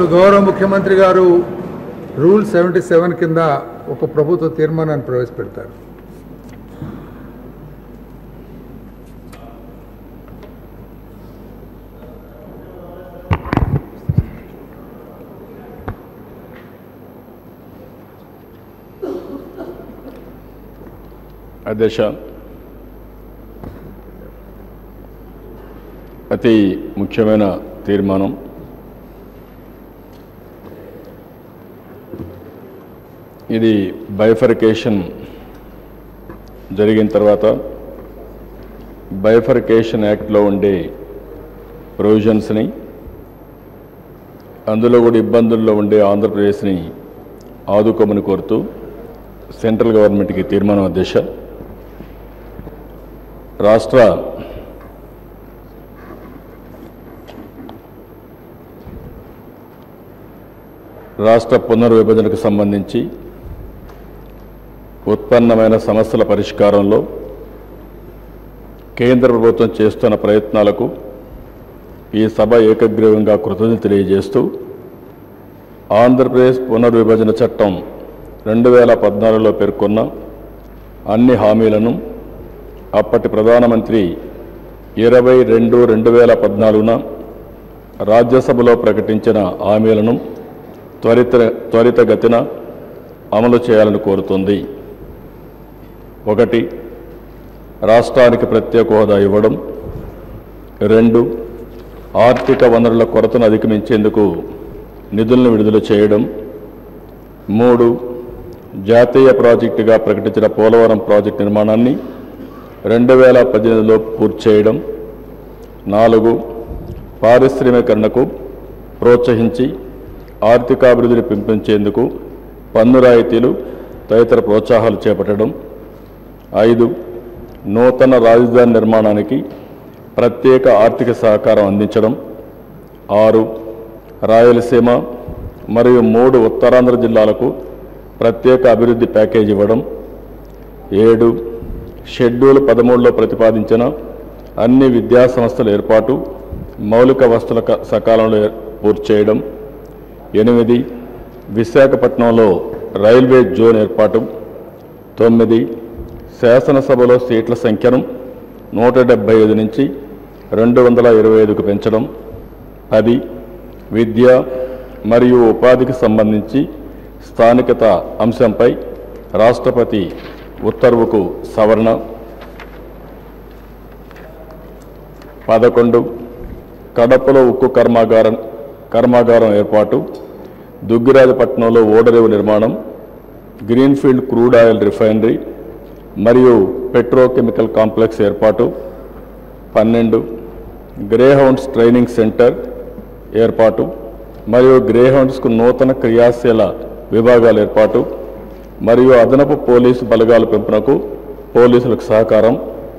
గౌరవ ముఖ్యమంత్రి గారు రూల్ 77 కింద ఒక ప్రభుత్వ తీర్మానాన్ని ప్రవేశపెడతారు. అధ్యక్ష, అతి ముఖ్యమైన తీర్మానం. ఇది బైఫర్కేషన్ జరిగిన తర్వాత బైఫర్కేషన్ యాక్ట్లో ఉండే ప్రొవిజన్స్ని, అందులో కూడా ఇబ్బందుల్లో ఉండే ఆంధ్రప్రదేశ్ని ఆదుకోమని కోరుతూ సెంట్రల్ గవర్నమెంట్కి తీర్మానం. అధ్యక్ష, రాష్ట్ర పునర్విభజనకు సంబంధించి ఉత్పన్నమైన సమస్యల పరిష్కారంలో కేంద్ర ప్రభుత్వం చేస్తున్న ప్రయత్నాలకు ఈ సభ ఏకగ్రీవంగా కృతజ్ఞతలు తెలియజేస్తూ ఆంధ్రప్రదేశ్ పునర్విభజన చట్టం 2014లో పేర్కొన్న అన్ని హామీలను అప్పటి ప్రధానమంత్రి 22/2014న రాజ్యసభలో ప్రకటించిన హామీలను త్వరితగతిన అమలు చేయాలని కోరుతుంది. 1. రాష్ట్రానికి ప్రత్యేక హోదా ఇవ్వడం. 2. ఆర్థిక వనరుల కొరతను అధిగమించేందుకు నిధులను విడుదల చేయడం. 3. జాతీయ ప్రాజెక్టుగా ప్రకటించిన పోలవరం ప్రాజెక్టు నిర్మాణాన్ని 2018లో పూర్తి చేయడం. 4. పారిశ్రామికీకరణకు ప్రోత్సహించి ఆర్థికాభివృద్ధిని పెంపొందించేందుకు పన్ను రాయితీలు తదితర ప్రోత్సాహాలు చేపట్టడం. 5. నూతన రాజధాని నిర్మాణానికి ప్రత్యేక ఆర్థిక సహకారం అందించడం. 6. రాయలసీమ మరియు 3 ఉత్తరాంధ్ర జిల్లాలకు ప్రత్యేక అభివృద్ధి ప్యాకేజీ ఇవ్వడం. 7. షెడ్యూల్ 13లో ప్రతిపాదించిన అన్ని విద్యా సంస్థల ఏర్పాటు, మౌలిక వసతుల సకాలంలో పూర్తి చేయడం. 8. విశాఖపట్నంలో రైల్వే జోన్ ఏర్పాటు. 9. శాసనసభలో సీట్ల సంఖ్యను 175 నుంచి 225కు పెంచడం. 10. విద్య మరియు ఉపాధికి సంబంధించి స్థానికత అంశంపై రాష్ట్రపతి ఉత్తర్వుకు సవరణ. 11. కడపలో ఉక్కు కర్మాగారం ఏర్పాటు, దుగ్గిరాజపట్నంలో ఓడరేవు నిర్మాణం, గ్రీన్ఫీల్డ్ క్రూడ్ ఆయిల్ రిఫైనరీ మరియు పెట్రోకెమికల్ కాంప్లెక్స్ ఏర్పాటు. 12. గ్రేహౌండ్స్ ట్రైనింగ్ సెంటర్ ఏర్పాటు మరియు గ్రేహౌండ్స్కు నూతన క్రియాశీల విభాగాల ఏర్పాటు మరియు అదనపు పోలీసు బలగాల పెంపునకు పోలీసులకు సహకారం.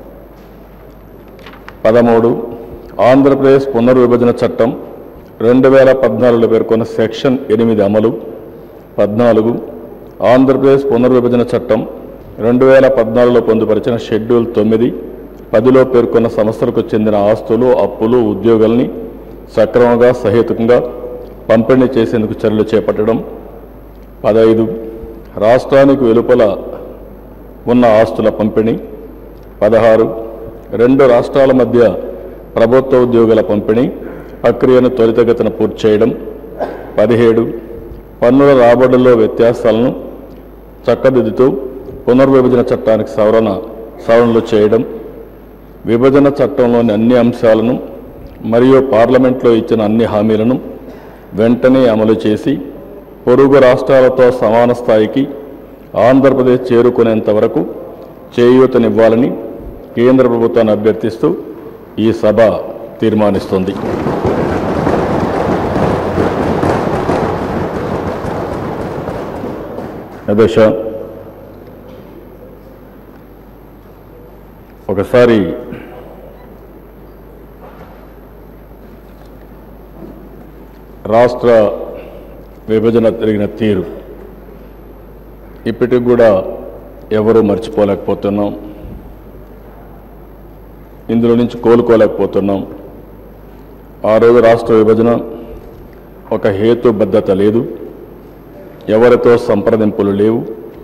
13. ఆంధ్రప్రదేశ్ పునర్విభజన చట్టం 2014లో పేర్కొన్న సెక్షన్ 8 అమలు. 14. ఆంధ్రప్రదేశ్ పునర్విభజన చట్టం 2014లో పొందుపరిచిన షెడ్యూల్ 9, 10లో పేర్కొన్న సంస్థలకు చెందిన ఆస్తులు, అప్పులు, ఉద్యోగాల్ని సక్రమంగా సహేతుకంగా పంపిణీ చేసేందుకు చర్యలు చేపట్టడం. 15. రాష్ట్రానికి వెలుపల ఉన్న ఆస్తుల పంపిణీ. 16. 2 రాష్ట్రాల మధ్య ప్రభుత్వ ఉద్యోగుల పంపిణీ ప్రక్రియను త్వరితగతిన పూర్తి చేయడం. 17. పన్నుల రాబడుల్లో వ్యత్యాసాలను చక్కదిద్దుతూ పునర్విభజన చట్టానికి సవరణలు చేయడం. విభజన చట్టంలోని అన్ని అంశాలను మరియు పార్లమెంట్లో ఇచ్చిన అన్ని హామీలను వెంటనే అమలు చేసి పొరుగు రాష్ట్రాలతో సమాన స్థాయికి ఆంధ్రప్రదేశ్ చేరుకునేంత వరకు చేయూతనివ్వాలని కేంద్ర ప్రభుత్వాన్ని అభ్యర్థిస్తూ ఈ సభ తీర్మానిస్తుంది. అధ్యక్ష, ఒకసారి రాష్ట్ర విభజన జరిగిన తీరు ఇప్పటికి కూడా ఎవరూ మర్చిపోలేకపోతున్నాం. ఇందులో నుంచి కోలుకోలేకపోతున్నాం. ఆ రోజు రాష్ట్ర విభజన ఒక హేతుబద్ధత లేదు, ఎవరితో సంప్రదింపులు లేవు,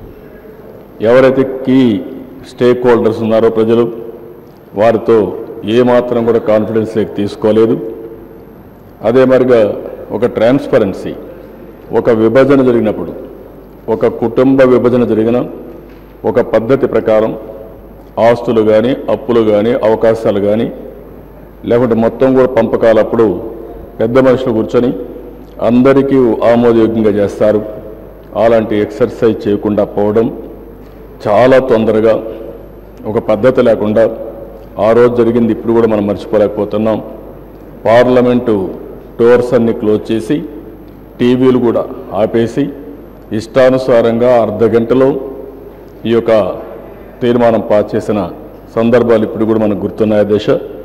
ఎవరైతే కీ స్టేక్ హోల్డర్స్ ఉన్నారో ప్రజలు వారితో ఏమాత్రం కూడా కాన్ఫిడెన్స్ లేక తీసుకోలేదు. అదే మరిగా ఒక ట్రాన్స్పరెన్సీ, ఒక విభజన జరిగినప్పుడు, ఒక కుటుంబ విభజన జరిగిన ఒక పద్ధతి ప్రకారం ఆస్తులు కానీ అప్పులు కానీ అవకాశాలు కానీ లేకుంటే మొత్తం కూడా పంపకాలప్పుడు పెద్ద మనుషులు కూర్చొని అందరికీ ఆమోదయోగ్యంగా చేస్తారు. అలాంటి ఎక్సర్సైజ్ చేయకుండా పోవడం, చాలా తొందరగా ఒక పద్ధతి లేకుండా ఆ రోజు జరిగింది ఇప్పుడు కూడా మనం మర్చిపోలేకపోతున్నాం. పార్లమెంటు డోర్స్ అన్ని క్లోజ్ చేసి టీవీలు కూడా ఆపేసి ఇష్టానుసారంగా అర్ధ గంటలో ఈ యొక్క తీర్మానం పాస్ చేసిన సందర్భాలు ఇప్పుడు కూడా మనకు గుర్తున్నాయి దేశ.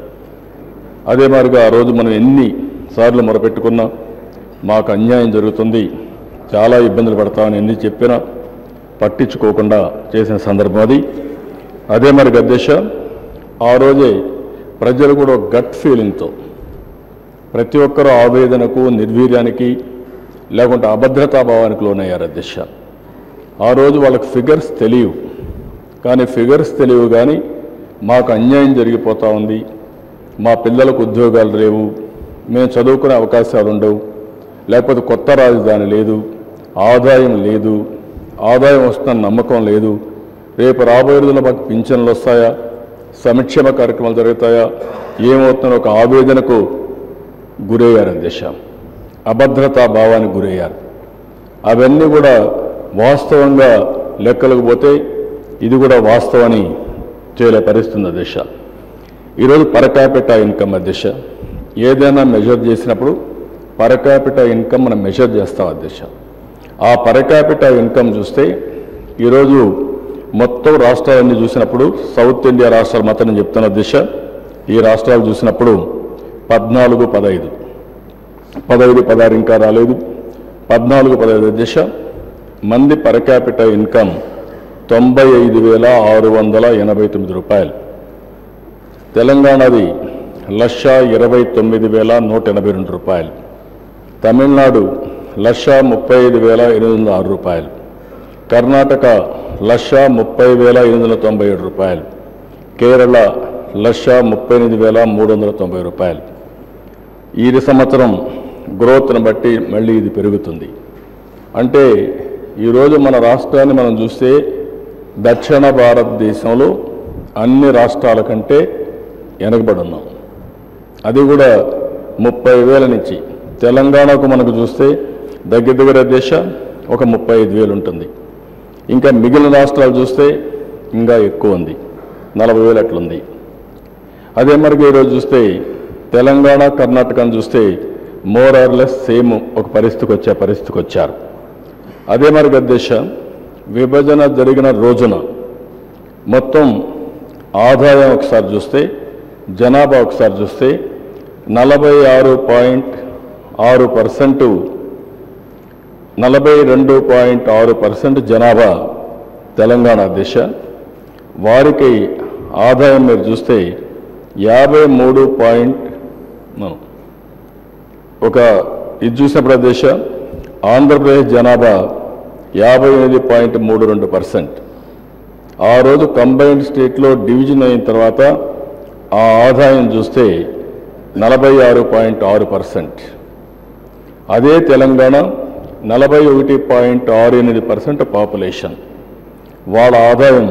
అదే మాదిరిగా ఆ రోజు మనం ఎన్నిసార్లు మొరపెట్టుకున్నా మాకు అన్యాయం జరుగుతుంది, చాలా ఇబ్బందులు పడతామని ఎన్ని చెప్పినా పట్టించుకోకుండా చేసిన సందర్భం అది. అదే మరి అధ్యక్ష, ఆ రోజే ప్రజలు కూడా గట్ ఫీలింగ్తో ప్రతి ఒక్కరూ ఆవేదనకు, నిర్వీర్యానికి లేకుంటే అభద్రతాభావానికి లోనయ్యారు అధ్యక్ష. ఆ రోజు వాళ్ళకి ఫిగర్స్ తెలియవు, కానీ ఫిగర్స్ తెలియవు కానీ మాకు అన్యాయం జరిగిపోతూ ఉంది, మా పిల్లలకు ఉద్యోగాలు లేవు, మేము చదువుకునే అవకాశాలు ఉండవు, లేకపోతే కొత్త రాజధాని లేదు, ఆదాయం లేదు, ఆదాయం వస్తున్న నమ్మకం లేదు, రేపు రాబోయే రోజుల్లో మాకు పింఛన్లు వస్తాయా, సంక్షేమ కార్యక్రమాలు జరుగుతాయా, ఏమవుతుందో ఒక ఆవేదనకు గురయ్యారు అధ్యక్ష. అభద్రతా భావానికి గురయ్యారు. అవన్నీ కూడా వాస్తవంగా లెక్కలకు పోతే ఇది కూడా వాస్తవాన్ని చేయలే పరిస్థితుంది అధ్యక్ష. ఈరోజు పర్ క్యాపిటా ఇన్కమ్ అధ్యక్ష, ఏదైనా మెజర్ చేసినప్పుడు పర్ క్యాపిటా ఇన్కమ్ మనం మెజర్ చేస్తాం అధ్యక్ష. ఆ పర్ క్యాపిటా ఇన్కమ్ చూస్తే ఈరోజు మొత్తం రాష్ట్రాలన్నీ చూసినప్పుడు సౌత్ ఇండియా రాష్ట్రాలు మాత్రం నేను చెప్తున్న అధ్యక్ష, ఈ రాష్ట్రాలు చూసినప్పుడు 14, 15, 16 ఇంకా రాలేదు, 14, 15 అధ్యక్ష మంది పర్ క్యాపిటా ఇన్కమ్ 95,689 రూపాయలు. తెలంగాణది 1,29,182 రూపాయలు. తమిళనాడు 1,35,806 రూపాయలు. కర్ణాటక 1,30,897 రూపాయలు. కేరళ 1,38,390 రూపాయలు. ఈ సంవత్సరం గ్రోత్ను బట్టి మళ్ళీ ఇది పెరుగుతుంది. అంటే ఈరోజు మన రాష్ట్రాన్ని మనం చూస్తే దక్షిణ భారతదేశంలో అన్ని రాష్ట్రాల కంటే వెనకబడి ఉన్నాం. అది కూడా 30,000 నుంచి తెలంగాణకు మనకు చూస్తే దగ్గర దేశ ఒక 35,000 ఉంటుంది. ఇంకా మిగిలిన రాష్ట్రాలు చూస్తే ఇంకా ఎక్కువ ఉంది, 40,000 అట్లుంది. అదే మరి ఈరోజు చూస్తే తెలంగాణ కర్ణాటకను చూస్తే మోర్ ఆర్ లెస్ సేమ్ ఒక పరిస్థితికి వచ్చారు. అదే మరి దేశ విభజన జరిగిన రోజున మొత్తం ఆదాయం ఒకసారి చూస్తే, జనాభా ఒకసారి చూస్తే 46.6%, 42.6% జనాభా తెలంగాణ దేశ. వారికి ఆదాయం మీరు చూస్తే 53 ఒక ఇది చూసినప్పుడు దేశ ఆంధ్రప్రదేశ్ జనాభా 58.32%. ఆ రోజు కంబైన్డ్ స్టేట్లో డివిజన్ అయిన తర్వాత ఆ ఆదాయం చూస్తే 46.6%. అదే తెలంగాణ 41.68% పాపులేషన్, వాళ్ళ ఆదాయం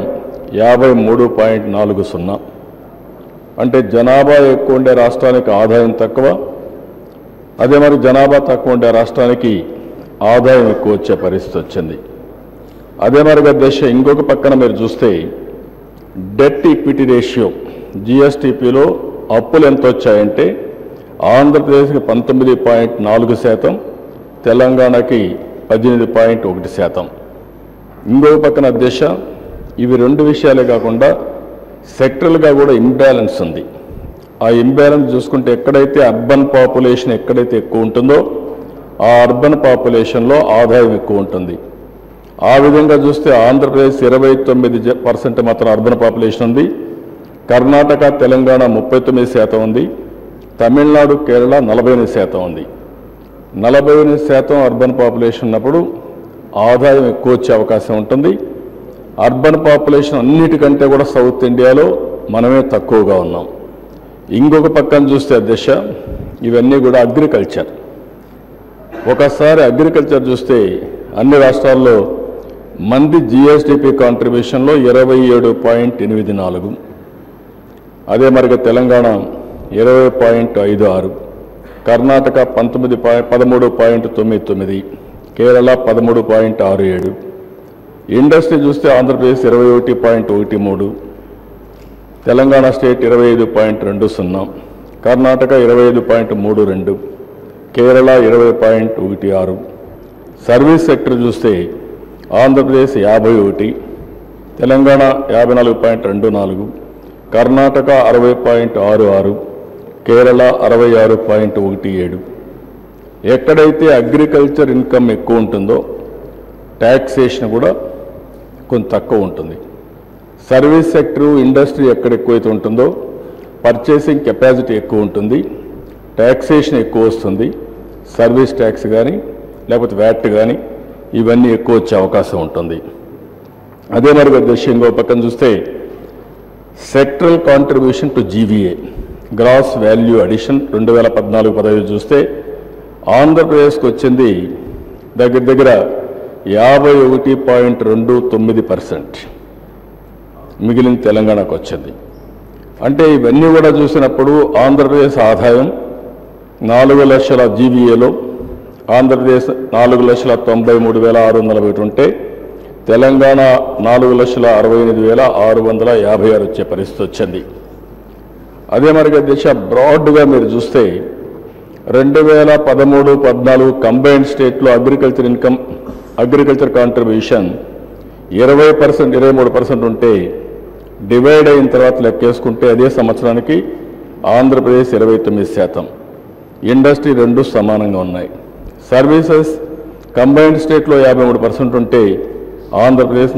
53.40. అంటే జనాభా ఎక్కువ ఉండే రాష్ట్రానికి ఆదాయం తక్కువ, అదే మరి జనాభా తక్కువ ఉండే రాష్ట్రానికి ఆదాయం ఎక్కువ వచ్చే పరిస్థితి వచ్చింది. అదే మరిగా దేశ ఇంకొక పక్కన మీరు చూస్తే డెట్ ఈక్విటీ రేషియో జిఎస్టిపిలో అప్పులు ఎంత వచ్చాయంటే ఆంధ్రప్రదేశ్కి 19.4%, తెలంగాణకి 18.1%. ఇంకొక పక్కన దేశ ఇవి రెండు విషయాలే కాకుండా సెక్టరల్గా కూడా ఇంబ్యాలెన్స్ ఉంది. ఆ ఇంబ్యాలెన్స్ చూసుకుంటే ఎక్కడైతే అర్బన్ పాపులేషన్ ఎక్కడైతే ఎక్కువ ఉంటుందో ఆ అర్బన్ పాపులేషన్లో ఆదాయం ఎక్కువ ఉంటుంది. ఆ విధంగా చూస్తే ఆంధ్రప్రదేశ్ 29% మాత్రం అర్బన్ పాపులేషన్ ఉంది, కర్ణాటక తెలంగాణ 39% ఉంది, తమిళనాడు కేరళ 48% ఉంది. 48% అర్బన్ పాపులేషన్ ఉన్నప్పుడు ఆదాయం ఎక్కువ వచ్చే అవకాశం ఉంటుంది. అర్బన్ పాపులేషన్ అన్నిటికంటే కూడా సౌత్ ఇండియాలో మనమే తక్కువగా ఉన్నాం. ఇంకొక పక్కన చూస్తే అధ్యక్ష, ఇవన్నీ కూడా అగ్రికల్చర్. ఒకసారి అగ్రికల్చర్ చూస్తే అన్ని రాష్ట్రాల్లో మంది జిఎస్డిపి కాంట్రిబ్యూషన్లో 27.84, అదే మరిగా తెలంగాణ 20.56, కర్ణాటక 13.99, కేరళ 13.67. ఇండస్ట్రీ చూస్తే Andhra Pradesh 21.13, Telangana state 25.20, Karnataka 25.32, Kerala 20.16. Service sector చూస్తే ఆంధ్రప్రదేశ్ 51, తెలంగాణ 54.24, కర్ణాటక 60.66, కేరళ 66.17. ఎక్కడైతే అగ్రికల్చర్ ఇన్కమ్ ఎక్కువ ఉంటుందో ట్యాక్సేషన్ కూడా కొంత తక్కువ ఉంటుంది. సర్వీస్ సెక్టరు, ఇండస్ట్రీ ఎక్కడ ఎక్కువైతే ఉంటుందో పర్చేసింగ్ కెపాసిటీ ఎక్కువ ఉంటుంది, ట్యాక్సేషన్ ఎక్కువ వస్తుంది. సర్వీస్ ట్యాక్స్ కానీ లేకపోతే వ్యాట్ కానీ ఇవన్నీ ఎక్కువ వచ్చే అవకాశం ఉంటుంది. అదే మరి దేశంలో పక్కన చూస్తే sectoral contribution to GVA, gross value addition 2014-15 చూస్తే ఆంధ్రప్రదేశ్కి వచ్చింది దగ్గర దగ్గర 51.29%, మిగిలిన తెలంగాణకు వచ్చింది. అంటే ఇవన్నీ కూడా చూసినప్పుడు ఆంధ్రప్రదేశ్ ఆదాయం 4 లక్షల జీవీఏలో ఆంధ్రప్రదేశ్ 4,93,641 ఉంటే తెలంగాణ 4,68,656 వచ్చే పరిస్థితి వచ్చింది. అదే మరిగా దేశ బ్రాడ్గా మీరు చూస్తే 2013-14 కంబైన్డ్ స్టేట్లో అగ్రికల్చర్ ఇన్కమ్, అగ్రికల్చర్ కాంట్రిబ్యూషన్ 20%, 23% ఉంటే డివైడ్ అయిన తర్వాత లెక్కేసుకుంటే అదే సంవత్సరానికి ఆంధ్రప్రదేశ్ 29%, ఇండస్ట్రీ 2 సమానంగా ఉన్నాయి. సర్వీసెస్ కంబైన్డ్ స్టేట్లో 53% ఉంటే ఆంధ్రప్రదేశ్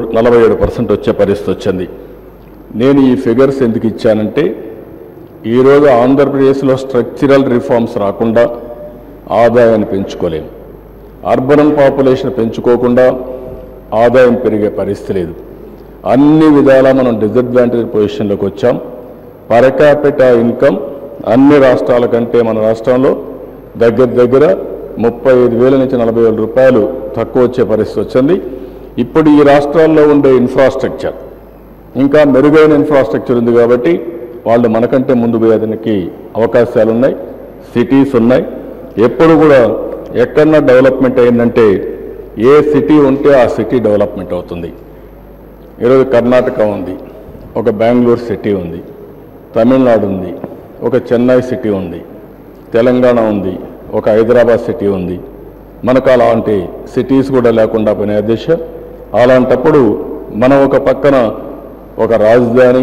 47% వచ్చే పరిస్థితి వచ్చింది. నేను ఈ ఫిగర్స్ ఎందుకు ఇచ్చానంటే ఈరోజు ఆంధ్రప్రదేశ్లో స్ట్రక్చరల్ రిఫార్మ్స్ రాకుండా ఆదాయాన్ని పెంచుకోలేము. అర్బన్ పాపులేషన్ పెంచుకోకుండా ఆదాయం పెరిగే పరిస్థితి లేదు. అన్ని విధాలా మనం డిసడ్వాంటేజ్ పొజిషన్లోకి వచ్చాం. పర్ క్యాపిటా ఇన్కమ్ అన్ని రాష్ట్రాల కంటే మన రాష్ట్రంలో దగ్గర దగ్గర 35,000 నుంచి 40,000 రూపాయలు తక్కువ వచ్చే పరిస్థితి వచ్చింది. ఇప్పుడు ఈ రాష్ట్రాల్లో ఉండే ఇన్ఫ్రాస్ట్రక్చర్ ఇంకా మెరుగైన ఇన్ఫ్రాస్ట్రక్చర్ ఉంది కాబట్టి వాళ్ళు మనకంటే ముందు పోయేదానికి అవకాశాలు ఉన్నాయి. సిటీస్ ఉన్నాయి. ఎప్పుడు కూడా ఎక్కడన్నా డెవలప్మెంట్ అయిందంటే ఏ సిటీ ఉంటే ఆ సిటీ డెవలప్మెంట్ అవుతుంది. ఈరోజు కర్ణాటక ఉంది, ఒక బెంగళూరు సిటీ ఉంది, తమిళనాడు ఉంది, ఒక చెన్నై సిటీ ఉంది, తెలంగాణ ఉంది, ఒక హైదరాబాద్ సిటీ ఉంది. మనకు అలాంటి సిటీస్ కూడా లేకుండా పోయిన దిశ. అలాంటప్పుడు మనం ఒక పక్కన ఒక రాజధాని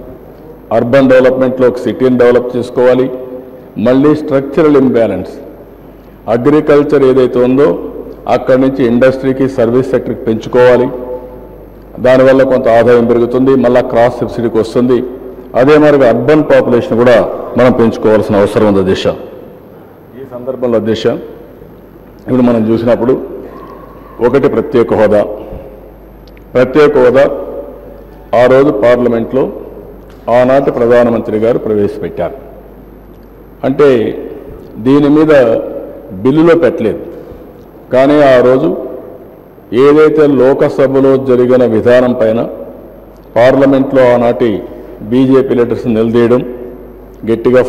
అర్బన్ డెవలప్మెంట్లో ఒక సిటీని డెవలప్ చేసుకోవాలి. మళ్ళీ స్ట్రక్చరల్ ఇంబ్యాలెన్స్, అగ్రికల్చర్ ఏదైతే ఉందో అక్కడి నుంచి ఇండస్ట్రీకి, సర్వీస్ సెక్టర్కి పెంచుకోవాలి. దానివల్ల కొంత ఆదాయం పెరుగుతుంది, మళ్ళీ క్రాస్ సబ్సిడీకి వస్తుంది. అదే మరిగా అర్బన్ పాపులేషన్ కూడా మనం పెంచుకోవాల్సిన అవసరం ఉంది దిశ. ఈ సందర్భంలో దిశ ఇప్పుడు మనం చూసినప్పుడు ఒకటి ప్రత్యేక హోదా. ప్రత్యేక హోదా ఆ రోజు పార్లమెంట్లో ఆనాటి ప్రధానమంత్రి గారు ప్రవేశపెట్టారు. అంటే దీని మీద బిల్లులో పెట్టలేదు, కానీ ఆ రోజు ఏదైతే లోకసభలో జరిగిన విధానం పైన పార్లమెంట్లో ఆనాటి బీజేపీ లీడర్స్ నిలదీయడం, గట్టిగా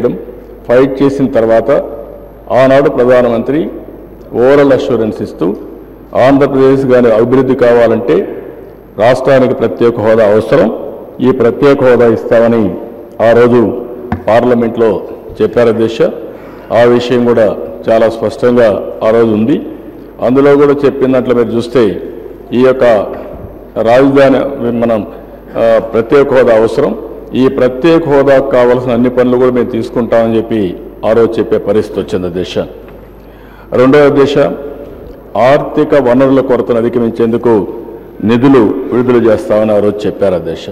ఫైట్ చేసిన తర్వాత ఆనాడు ప్రధానమంత్రి ఓరల్ అష్యూరెన్స్ ఇస్తూ ఆంధ్రప్రదేశ్ కానీ అభివృద్ధి కావాలంటే రాష్ట్రానికి ప్రత్యేక హోదా అవసరం, ఈ ప్రత్యేక హోదా ఇస్తామని ఆ రోజు పార్లమెంట్లో చెప్పారు అధ్యక్ష. ఆ విషయం కూడా చాలా స్పష్టంగా ఆ రోజు ఉంది. అందులో కూడా చెప్పినట్లు మీరు చూస్తే ఈ యొక్క రాజధాని మనం ప్రత్యేక హోదా అవసరం, ఈ ప్రత్యేక హోదాకు కావాల్సిన అన్ని పనులు కూడా మేము తీసుకుంటామని చెప్పి ఆ రోజు చెప్పే పరిస్థితి వచ్చింది అధ్యక్ష. రెండవ అధ్యక్ష, ఆర్థిక వనరుల కొరతను అధిగమించేందుకు నిధులు విడుదల చేస్తామని ఆ రోజు చెప్పారు అధ్యక్ష.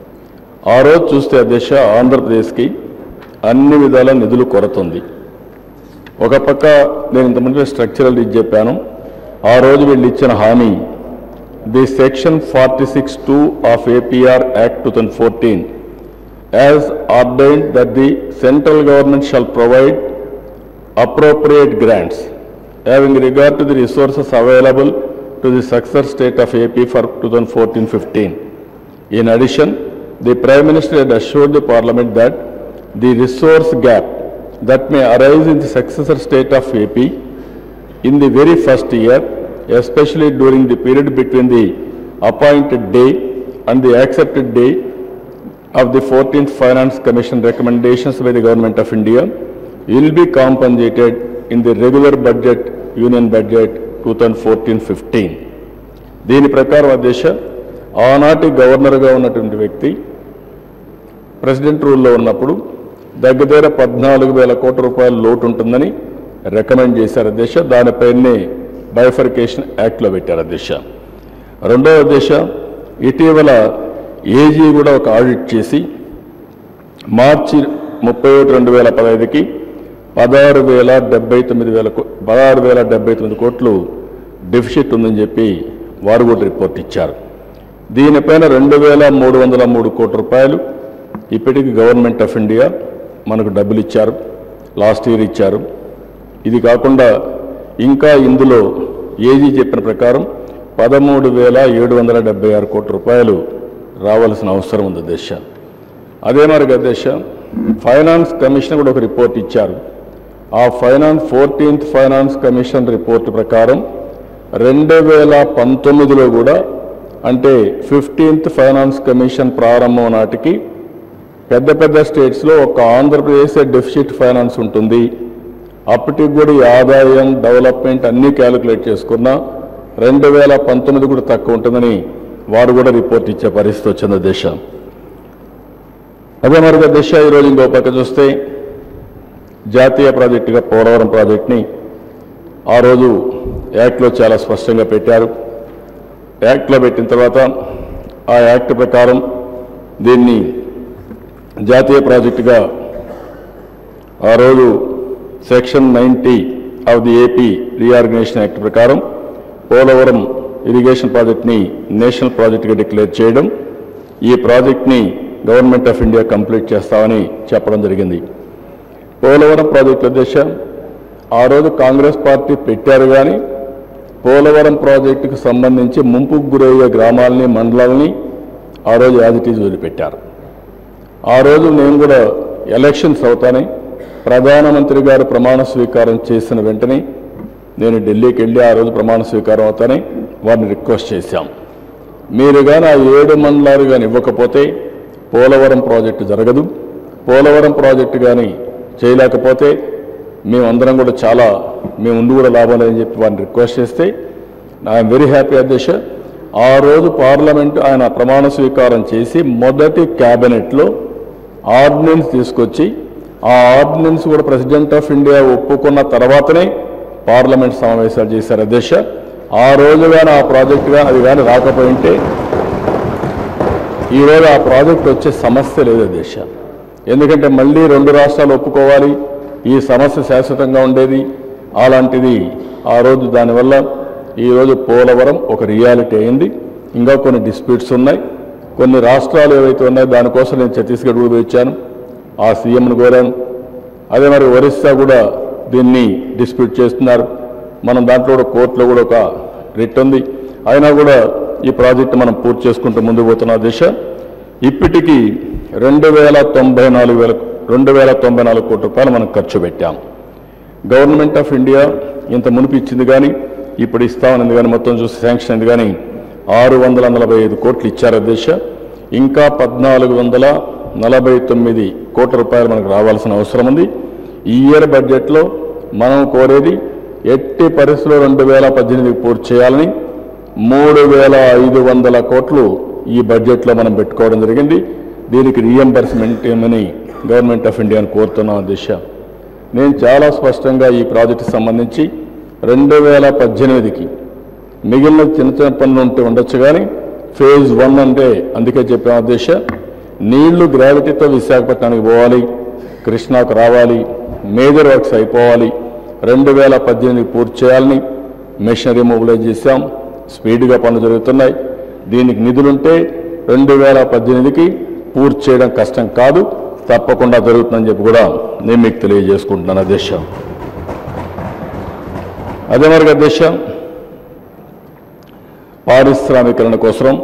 ఆ రోజు చూస్తే అధ్యక్ష ఆంధ్రప్రదేశ్కి అన్ని విధాల నిధులు కొరత ఉంది. ఒక పక్క నేను ఇంతకుముందు స్ట్రక్చరల్ ఇది చెప్పాను. ఆ రోజు వీళ్ళు ఇచ్చిన హామీ the section 46(2) of APR act 2014 as ordained that the central government shall provide appropriate grants having regard to the resources available to the successor state of AP for 2014-15. In addition, the Prime Minister had assured the Parliament that the resource gap that may arise in the successor state of AP in the very first year, especially during the period between the appointed day and the accepted day of the 14th Finance Commission recommendations by the Government of India, will be compensated in the regular budget, Union Budget 2014-15. దీని ప్రకారం అధ్యక్ష ఆనాటి గవర్నర్గా ఉన్నటువంటి వ్యక్తి president రూల్లో ఉన్నప్పుడు దగ్గర 14,000 కోట్ల రూపాయల లోటు ఉంటుందని రికమెండ్ చేశారు అధ్యక్ష. దానిపైనే బైఫర్కేషన్ యాక్ట్లో పెట్టారు అధ్యక్ష. రెండవ అధ్యక్ష, ఇటీవల ఏజీ కూడా ఒక ఆడిట్ చేసి మార్చి 31, 2015కి 16,079 కోట్లు డెఫిసిట్ ఉందని చెప్పి వారు కూడా రిపోర్ట్ ఇచ్చారు. దీనిపైన 2,303 కోట్ల రూపాయలు ఇప్పటికీ గవర్నమెంట్ ఆఫ్ ఇండియా మనకు డబ్బులు ఇచ్చారు, లాస్ట్ ఇయర్ ఇచ్చారు. ఇది కాకుండా ఇంకా ఇందులో ఏజీ చెప్పిన ప్రకారం 13,776 కోట్ల రూపాయలు రావాల్సిన అవసరం ఉంది అధ్యక్ష. అదే మరి అధ్యక్ష, ఫైనాన్స్ కమిషన్ కూడా ఒక రిపోర్ట్ ఇచ్చారు. ఆ 14th ఫైనాన్స్ కమిషన్ రిపోర్ట్ ప్రకారం 2019లో కూడా అంటే 15th ఫైనాన్స్ కమిషన్ ప్రారంభం నాటికి పెద్ద పెద్ద స్టేట్స్లో ఒక ఆంధ్రప్రదేశ్ డెఫిసిట్ ఫైనాన్స్ ఉంటుంది. అప్పటికి కూడా ఈ ఆదాయం డెవలప్మెంట్ అన్నీ క్యాలిక్యులేట్ చేసుకున్నా 2019 కూడా తక్కువ ఉంటుందని వారు కూడా రిపోర్ట్ ఇచ్చే పరిస్థితి వచ్చింది దేశ. అదే మరి దేశ ఈరోజు ఇంకో పక్క చూస్తే జాతీయ ప్రాజెక్టుగా పోలవరం ప్రాజెక్ట్ని ఆ రోజు యాక్ట్లో చాలా స్పష్టంగా పెట్టారు. యాక్ట్లో పెట్టిన తర్వాత ఆ యాక్ట్ ప్రకారం దీన్ని జాతీయ ప్రాజెక్టుగా ఆ రోజు section 90 of the AP reorganisation act ప్రకారం పోలవరం ఇరిగేషన్ ప్రాజెక్ట్ని నేషనల్ ప్రాజెక్టుగా డిక్లేర్ చేయడం, ఈ ప్రాజెక్ట్ని గవర్నమెంట్ ఆఫ్ ఇండియా కంప్లీట్ చేస్తామని చెప్పడం జరిగింది. పోలవరం ప్రాజెక్టు ఉద్దేశ ఆ రోజు కాంగ్రెస్ పార్టీ పెట్టారు, కానీ పోలవరం ప్రాజెక్టుకు సంబంధించి ముంపుకు గురయ్యే గ్రామాలని మండలాలని ఆ రోజు యాజ్ ఇట్ ఈజ్ వదిలిపెట్టారు. ఆ రోజు నేను కూడా ఎలక్షన్స్ అవుతానే ప్రధానమంత్రి గారు ప్రమాణ స్వీకారం చేసిన వెంటనే నేను ఢిల్లీకి వెళ్ళి ఆ రోజు ప్రమాణ స్వీకారం అవుతానే వారిని రిక్వెస్ట్ చేశాం, మీరు కానీ ఆ 7 మండలాలు కానీ ఇవ్వకపోతే పోలవరం ప్రాజెక్టు జరగదు, పోలవరం ప్రాజెక్టు కానీ చేయలేకపోతే మేమందరం కూడా మేము ఉండి కూడా లాభం లేదని చెప్పి వారిని రిక్వెస్ట్ చేస్తే ఐఎమ్ వెరీ హ్యాపీ అధ్యక్ష. ఆ రోజు పార్లమెంట్ ఆయన ప్రమాణ స్వీకారం చేసి మొదటి క్యాబినెట్లో ఆర్డినెన్స్ తీసుకొచ్చి ఆ ఆర్డినెన్స్ కూడా ప్రెసిడెంట్ ఆఫ్ ఇండియా ఒప్పుకున్న తర్వాతనే పార్లమెంట్ సమావేశాలు చేశారు అధ్యక్ష. ఆ రోజు కానీ ఆ ప్రాజెక్టు కానీ అది కానీ రాకపోయింటే ఈరోజు ఆ ప్రాజెక్ట్ వచ్చే సమస్య లేదు అధ్యక్ష. ఎందుకంటే మళ్ళీ 2 రాష్ట్రాలు ఒప్పుకోవాలి, ఈ సమస్య శాశ్వతంగా ఉండేది. అలాంటిది ఆ రోజు దానివల్ల ఈరోజు పోలవరం ఒక రియాలిటీ అయింది. ఇంకా కొన్ని డిస్ప్యూట్స్ ఉన్నాయి, కొన్ని రాష్ట్రాలు ఏవైతే ఉన్నాయో దానికోసం నేను ఛత్తీస్గఢ్ కూడా ఇచ్చాను, ఆ సీఎంను కోరాను. అదే మరి ఒరిస్సా కూడా దీన్ని డిస్ప్యూట్ చేస్తున్నారు. మనం దాంట్లో కూడా కోర్టులో కూడా ఒక రిట్ ఉంది. అయినా కూడా ఈ ప్రాజెక్టు మనం పూర్తి చేసుకుంటూ ముందుకు పోతున్న దిశ. ఇప్పటికీ 2,094 కోట్ల రూపాయలు మనం ఖర్చు పెట్టాం. గవర్నమెంట్ ఆఫ్ ఇండియా ఇంత మునిపి ఇచ్చింది కానీ ఇప్పుడు ఇస్తామని కానీ మొత్తం చూసి శాంక్షన్ అయింది కానీ 645 కోట్లు ఇచ్చారు అధ్యక్ష. ఇంకా 1,449 కోట్ల రూపాయలు మనకు రావాల్సిన అవసరం ఉంది. ఈ ఇయర్ బడ్జెట్లో మనం కోరేది ఎట్టి పరిస్థితుల్లో 2018 పూర్తి చేయాలని 3,500 కోట్లు ఈ బడ్జెట్లో మనం పెట్టుకోవడం జరిగింది. దీనికి రీఎంబర్స్మెంట్ ఏమని గవర్నమెంట్ ఆఫ్ ఇండియాను కోరుతున్నాం అధ్యక్ష. నేను చాలా స్పష్టంగా ఈ ప్రాజెక్టుకి సంబంధించి 2018కి మిగిలిన చిన్న చిన్న పనులు ఉంటే ఉండొచ్చు కానీ ఫేజ్ 1 అంటే అందుకే చెప్పాం అధ్యక్ష, నీళ్లు గ్రావిటీతో విశాఖపట్నానికి పోవాలి, కృష్ణాకు రావాలి, మేజర్ వర్క్స్ అయిపోవాలి, 2018 పూర్తి చేయాలని మెషినరీ మొబిలైజ్ చేశాం. స్పీడ్గా పనులు జరుగుతున్నాయి. దీనికి నిధులుంటే 2018కి పూర్తి చేయడం కష్టం కాదు, తప్పకుండా జరుగుతుందని చెప్పి కూడా నేను మీకు తెలియజేసుకుంటున్నాను అధ్యక్ష. అదే మరి అధ్యక్ష, పారిశ్రామికరణ కోసం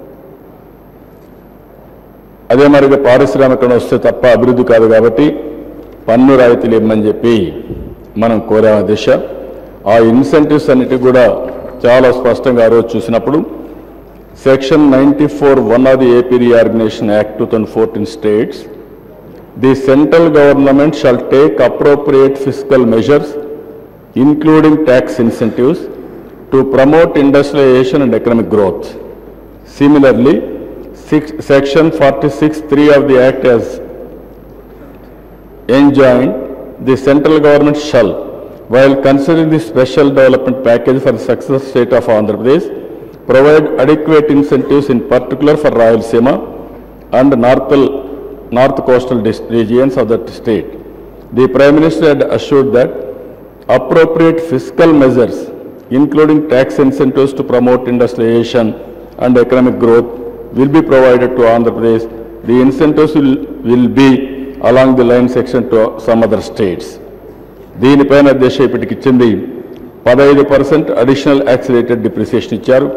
అదే మరిగా పారిశ్రామికరణ వస్తే తప్ప అభివృద్ధి కాదు కాబట్టి పన్ను రాయితీలు ఇవ్వమని చెప్పి మనం కోరాం అధ్యక్ష. ఆ ఇన్సెంటివ్స్ అన్నిటికీ కూడా చాలా స్పష్టంగా ఆ రోజు చూసినప్పుడు Section 94(1) of the AP Reorganization Act 2014 states, the central government shall take appropriate fiscal measures, including tax incentives, to promote industrialization and economic growth. Similarly, Section 46(3) of the Act has enjoined the central government shall, while considering the special development package for the success state of Andhra Pradesh, provide adequate incentives in particular for Rayalaseema and north coastal regions of that state. The Prime Minister had assured that appropriate fiscal measures, including tax incentives to promote industrialization and economic growth, will be provided to Andhra Pradesh. The incentives will be along the line section to some other states. దీనిపైన దేశ ఇప్పటికి ఇచ్చింది 15% additional accelerated depreciation ఇచ్చారు,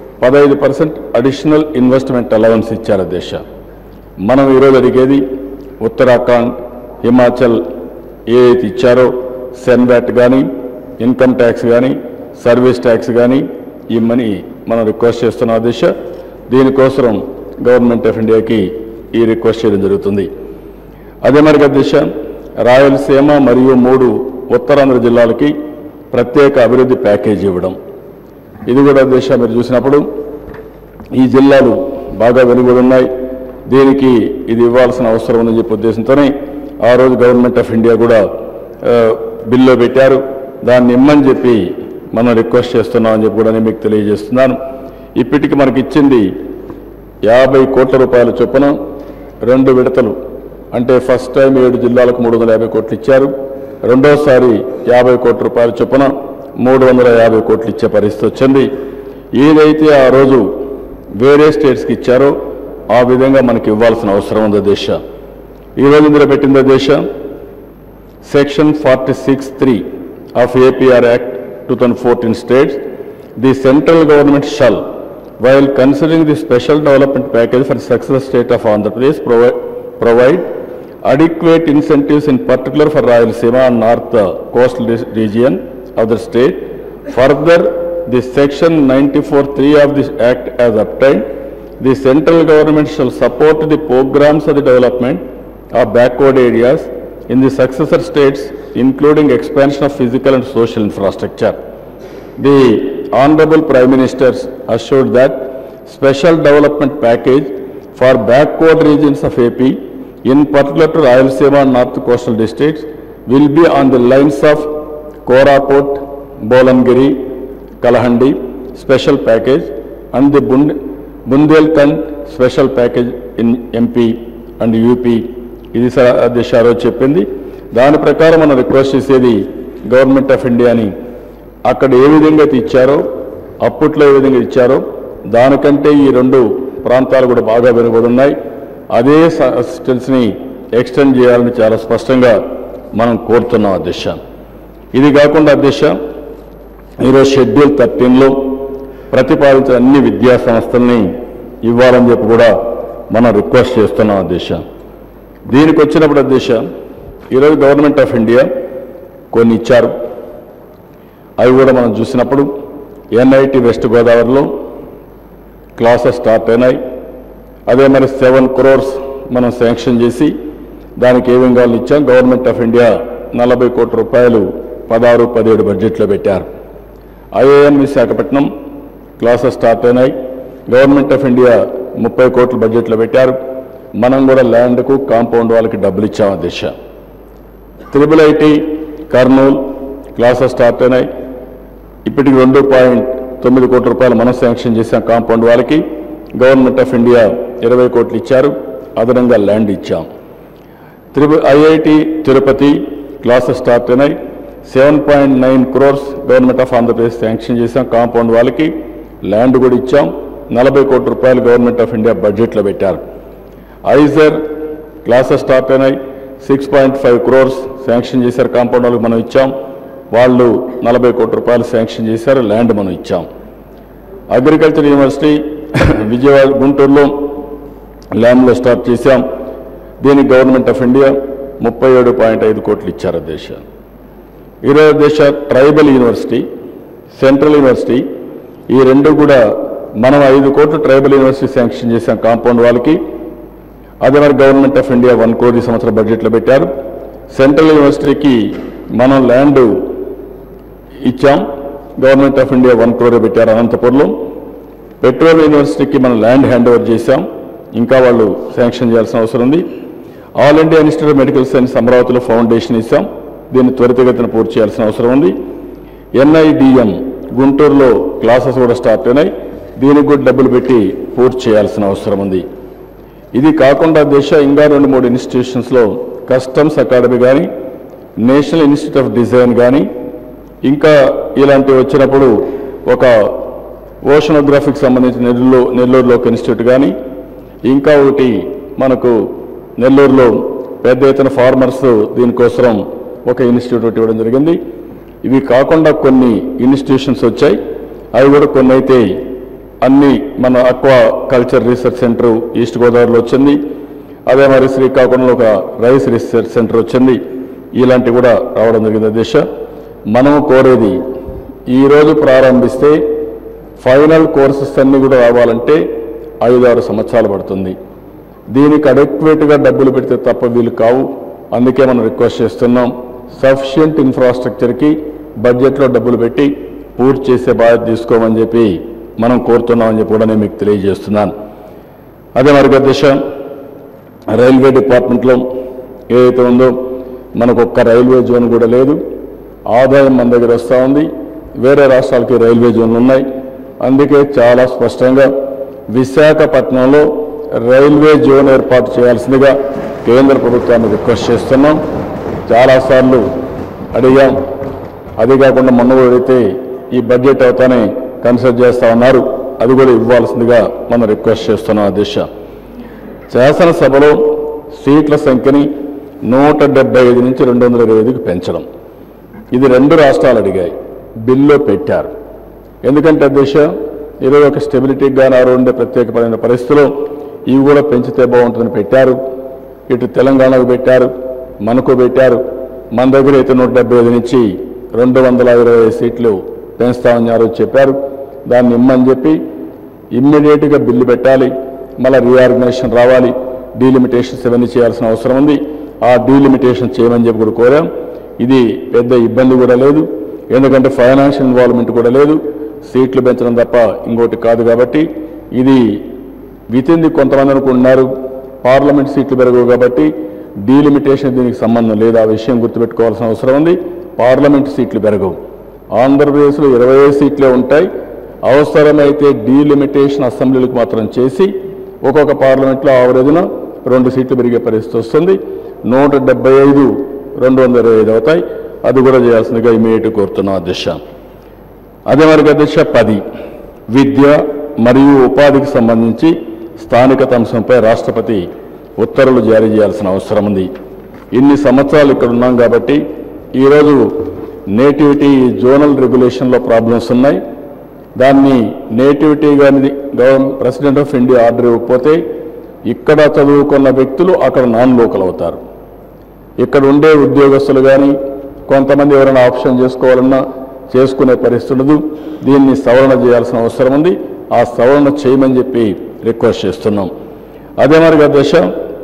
15% additional investment allowance ఇచ్చారు దేశ. మనం ఈరోజు అడిగేది ఉత్తరాఖండ్, హిమాచల్ ఏదైతే ఇచ్చారో సెన్వాట్ కానీ, ఇన్కమ్ ట్యాక్స్ కానీ, సర్వీస్ ట్యాక్స్ కానీ ఇమ్మని మనం రిక్వెస్ట్ చేస్తున్నాం దేశ. దీనికోసం గవర్నమెంట్ ఆఫ్ ఇండియాకి ఈ రిక్వెస్ట్ చేయడం జరుగుతుంది. అదే మరి దేశ రాయలసీమ మరియు 3 ఉత్తరాంధ్ర జిల్లాలకి ప్రత్యేక అభివృద్ధి ప్యాకేజీ ఇవ్వడం, ఇది కూడా దేశ మీరు చూసినప్పుడు ఈ జిల్లాలు బాగా వెనుకబడున్నాయి, దీనికి ఇది ఇవ్వాల్సిన అవసరం ఉందని చెప్పే ఉద్దేశంతోనే ఆ రోజు గవర్నమెంట్ ఆఫ్ ఇండియా కూడా బిల్లు పెట్టారు. దాన్ని ఇమ్మని చెప్పి మనం రిక్వెస్ట్ చేస్తున్నామని చెప్పి కూడా నేను మీకు తెలియజేస్తున్నాను. ఇప్పటికి మనకి ఇచ్చింది 50 కోట్ల రూపాయల చొప్పున 2 విడతలు, అంటే ఫస్ట్ టైం 7 జిల్లాలకు 350 కోట్లు ఇచ్చారు, రెండోసారి 50 కోట్ల రూపాయల చొప్పున 350 కోట్లు ఇచ్చే పరిస్థితి వచ్చింది. ఏదైతే ఆ రోజు వేరే స్టేట్స్కి ఇచ్చారో ఆ విధంగా మనకి ఇవ్వాల్సిన అవసరం ఉంది దేశ. ఈరోజు ఇందులో పెట్టిందో దేశ Section 46(3) of APR Act 2014 states, the central government shall, while considering the special development package for the success state of Andhra Pradesh, provide adequate incentives in particular for Rayalaseema and north coastal region of the state. Further, the Section 94(3) of this Act as obtained, the central government shall support the programs of the development of backward areas in the successor states, including expansion of physical and social infrastructure. The Honorable Prime Minister assured that special development package for backward regions of AP, in particular to Rayalaseema and north coastal districts, will be on the lines of Koraput, Bolangiri, Kalahandi special package and the Bundelkhand special package in MP and UP. ఇది దేశారో చెప్పింది. దాని ప్రకారం మనం request చేసేది government of ఇండియాని అక్కడ ఏ విధంగా ఇచ్చారో, అప్పట్లో ఏ విధంగా ఇచ్చారో దానికంటే ఈ 2 ప్రాంతాలు కూడా బాగా వెనుకబడి ఉన్నాయి. అదే స్కిల్స్ని ఎక్స్టెండ్ చేయాలని చాలా స్పష్టంగా మనం కోరుతున్నాం అధ్యక్ష. ఇది కాకుండా అధ్యక్ష ఈరోజు షెడ్యూల్ 13లో ప్రతిపాదించిన అన్ని విద్యా సంస్థల్ని ఇవ్వాలని చెప్పి కూడా మనం రిక్వెస్ట్ చేస్తున్నాం అధ్యక్ష. దీనికి వచ్చినప్పుడు అధ్యక్ష ఈరోజు గవర్నమెంట్ ఆఫ్ ఇండియా కొన్ని ఇచ్చారు, అవి కూడా మనం చూసినప్పుడు NIT వెస్ట్ గోదావరిలో క్లాసెస్ స్టార్ట్ అయినాయి. అదే మరి 7 crores మనం శాంక్షన్ చేసి దానికి ఏమేం కావాలని ఇచ్చాం. గవర్నమెంట్ ఆఫ్ ఇండియా 40 కోట్ల రూపాయలు 16-17 బడ్జెట్లో పెట్టారు. IIM విశాఖపట్నం క్లాసెస్ స్టార్ట్ అయినాయి. గవర్నమెంట్ ఆఫ్ ఇండియా 30 కోట్ల బడ్జెట్లో పెట్టారు. మనం కూడా ల్యాండ్కు కాంపౌండ్ వాళ్ళకి డబ్బులు ఇచ్చాం అధ్యక్ష. IIIT కర్నూలు క్లాసెస్ స్టార్ట్ అయినాయి. ఇప్పటికి 2.9 కోట్ల రూపాయలు మనం శాంక్షన్ చేసాం కాంపౌండ్ వాళ్ళకి. గవర్నమెంట్ ఆఫ్ ఇండియా 20 కోట్లు ఇచ్చారు, అదనంగా ల్యాండ్ ఇచ్చాం. IIT తిరుపతి క్లాసెస్ స్టార్ట్ అయినాయి. 7.9 crores government of Andhra Pradesh sanction చేశాం. కాంపౌండ్ వాళ్ళకి ల్యాండ్ కూడా ఇచ్చాం. 40 కోట్ల రూపాయలు గవర్నమెంట్ ఆఫ్ ఇండియా బడ్జెట్లో పెట్టారు. ఐజర్ క్లాసెస్ స్టార్ట్ అయినాయి. 6.5 crores శాంక్షన్ చేశారు. కాంపౌండ్ వాళ్ళకి మనం ఇచ్చాం. వాళ్ళు 40 కోట్ల రూపాయలు శాంక్షన్ చేశారు. ల్యాండ్ మనం ఇచ్చాం. అగ్రికల్చర్ యూనివర్సిటీ విజయవాడ గుంటూరులో ల్యాండ్లో స్టార్ట్ చేశాం. దీనికి గవర్నమెంట్ ఆఫ్ ఇండియా 37.5 కోట్లు ఇచ్చారు. దేశ ట్రైబల్ యూనివర్సిటీ, సెంట్రల్ యూనివర్సిటీ, ఈ రెండు కూడా మనం 5 కోట్లు ట్రైబల్ యూనివర్సిటీ శాంక్షన్ చేశాం కాంపౌండ్ వాళ్ళకి. అదే మరి గవర్నమెంట్ ఆఫ్ ఇండియా 1 crore ఈ సంవత్సరం బడ్జెట్లో పెట్టారు. సెంట్రల్ యూనివర్సిటీకి మనం ల్యాండ్ ఇచ్చాం. గవర్నమెంట్ ఆఫ్ ఇండియా 1 crore పెట్టారు అనంతపురంలో. పెట్రోల్ యూనివర్సిటీకి మనం ల్యాండ్ హ్యాండ్ ఓవర్ చేశాం. ఇంకా వాళ్ళు శాంక్షన్ చేయాల్సిన అవసరం ఉంది. All India Institute of Medical Science అమరావతిలో ఫౌండేషన్ ఇచ్చాం. దీన్ని త్వరితగతిన పూర్తి చేయాల్సిన అవసరం ఉంది. NIDM గుంటూరులో క్లాసెస్ కూడా స్టార్ట్ అయినాయి. దీనికి కూడా డబ్బులు పెట్టి పూర్తి చేయాల్సిన అవసరం ఉంది. ఇది కాకుండా ఇంకా 2-3 ఇన్స్టిట్యూషన్స్లో కస్టమ్స్ అకాడమీ కానీ, నేషనల్ ఇన్స్టిట్యూట్ ఆఫ్ డిజైన్ కానీ, ఇంకా ఇలాంటివి వచ్చినప్పుడు ఒక ఓషనోగ్రఫీకి సంబంధించిన నెల్లూరులో ఒక ఇన్స్టిట్యూట్ కానీ, ఇంకా ఒకటి మనకు నెల్లూరులో పెద్ద ఎత్తున ఫార్మర్స్ దీనికోసం ఒక ఇన్స్టిట్యూట్ ఒకటి ఇవ్వడం జరిగింది. ఇవి కాకుండా కొన్ని ఇన్స్టిట్యూషన్స్ వచ్చాయి. అవి కూడా కొన్ని అయితే అన్ని మన aquaculture research centre East గోదావరిలో వచ్చింది. అదే మరి శ్రీకాకుళంలో ఒక రైస్ రీసెర్చ్ సెంటర్ వచ్చింది. ఇలాంటివి కూడా రావడం జరిగింది. మనము కోరేది ఈరోజు ప్రారంభిస్తే ఫైనల్ కోర్సెస్ అన్నీ కూడా రావాలంటే 5-6 సంవత్సరాలు పడుతుంది. దీనికి అడెక్వేట్గా డబ్బులు పెడితే తప్ప వీలు కావు. అందుకే మనం రిక్వెస్ట్ చేస్తున్నాం, సఫిషియంట్ ఇన్ఫ్రాస్ట్రక్చర్కి బడ్జెట్లో డబ్బులు పెట్టి పూర్తి చేసే బాధ్యత తీసుకోమని చెప్పి మనం కోరుతున్నామని చెప్పి కూడా నేను మీకు తెలియజేస్తున్నాను. అదే మరి అధ్యక్ష, రైల్వే డిపార్ట్మెంట్లో ఏదైతే ఉందో మనకు ఒక్క రైల్వే జోన్ కూడా లేదు. ఆదాయం మన దగ్గర వస్తూ ఉంది. వేరే రాష్ట్రాలకి రైల్వే జోన్లు ఉన్నాయి. అందుకే చాలా స్పష్టంగా విశాఖపట్నంలో రైల్వే జోన్ ఏర్పాటు చేయాల్సిందిగా కేంద్ర ప్రభుత్వాన్ని రిక్వెస్ట్ చేస్తున్నాం. చాలాసార్లు అడిగాం. అది కాకుండా మొన్న అడిగితే ఈ బడ్జెట్ అవుతానే కన్సిడర్ చేస్తూ ఉన్నారు. అది కూడా ఇవ్వాల్సిందిగా మనం రిక్వెస్ట్ చేస్తున్నాం. అధ్యక్ష, శాసనసభలో సీట్ల సంఖ్యని 175 నుంచి 225కి పెంచడం, ఇది 2 రాష్ట్రాలు అడిగాయి, బిల్లో పెట్టారు. ఎందుకంటే అధ్యక్ష, ఈరోజు ఒక స్టెబిలిటీకి కానీ ఆ ఉండే ప్రత్యేకమైన పరిస్థితుల్లో ఇవి కూడా పెంచితే బాగుంటుందని పెట్టారు. ఇటు తెలంగాణకు పెట్టారు, మనకు పెట్టారు. మన దగ్గర అయితే 175 నుంచి 220 సీట్లు పెంచుతామని ఆ రోజు చెప్పారు. దాన్ని ఇమ్మని చెప్పి ఇమ్మీడియట్గా బిల్లు పెట్టాలి. మళ్ళీ రీఆర్గనైజేషన్ రావాలి, డీలిమిటేషన్స్ ఇవన్నీ చేయాల్సిన అవసరం ఉంది. ఆ డీలిమిటేషన్ చేయమని చెప్పి కూడా కోరాం. ఇది పెద్ద ఇబ్బంది కూడా లేదు, ఎందుకంటే ఫైనాన్షియల్ ఇన్వాల్వ్మెంట్ కూడా లేదు. సీట్లు పెంచడం తప్ప ఇంకోటి కాదు. కాబట్టి ఇది వితింది కొంతమంది అనుకుంటున్నారు పార్లమెంట్ సీట్లు పెరగవు కాబట్టి డీలిమిటేషన్ దీనికి సంబంధం లేదు. ఆ విషయం గుర్తుపెట్టుకోవాల్సిన అవసరం ఉంది. పార్లమెంట్ సీట్లు పెరగవు. ఆంధ్రప్రదేశ్లో 20 సీట్లే ఉంటాయి. అవసరమైతే డీలిమిటేషన్ అసెంబ్లీలకు మాత్రం చేసి ఒక్కొక్క పార్లమెంట్లో ఆవరేజ్న 2 సీట్లు పెరిగే పరిస్థితి వస్తుంది. 175, 225 అవుతాయి. అది కూడా చేయాల్సిందిగా ఇమీడియట్గా కోరుతున్నాం అధ్యక్ష. అదే మరి అధ్యక్ష, 10 విద్య మరియు ఉపాధికి సంబంధించి స్థానికత అంశంపై రాష్ట్రపతి ఉత్తర్వులు జారీ చేయాల్సిన అవసరం ఉంది. ఇన్ని సంవత్సరాలు ఇక్కడ ఉన్నాం కాబట్టి ఈరోజు నేటివిటీ జోనల్ రెగ్యులేషన్లో ప్రాబ్లమ్స్ ఉన్నాయి. దాన్ని నేటివిటీ కానీ ప్రెసిడెంట్ ఆఫ్ ఇండియా ఆర్డర్ ఇవ్వకపోతే ఇక్కడ చదువుకున్న వ్యక్తులు అక్కడ నాన్ లోకల్ అవుతారు. ఇక్కడ ఉండే ఉద్యోగస్తులు కానీ కొంతమంది ఎవరైనా ఆప్షన్ చేసుకోవాలన్నా చేసుకునే పరిస్థితి ఉండదు. దీన్ని సవరణ చేయాల్సిన అవసరం ఉంది. ఆ సవరణ చేయమని చెప్పి రిక్వెస్ట్ చేస్తున్నాం. అదే మరి అధ్యక్ష,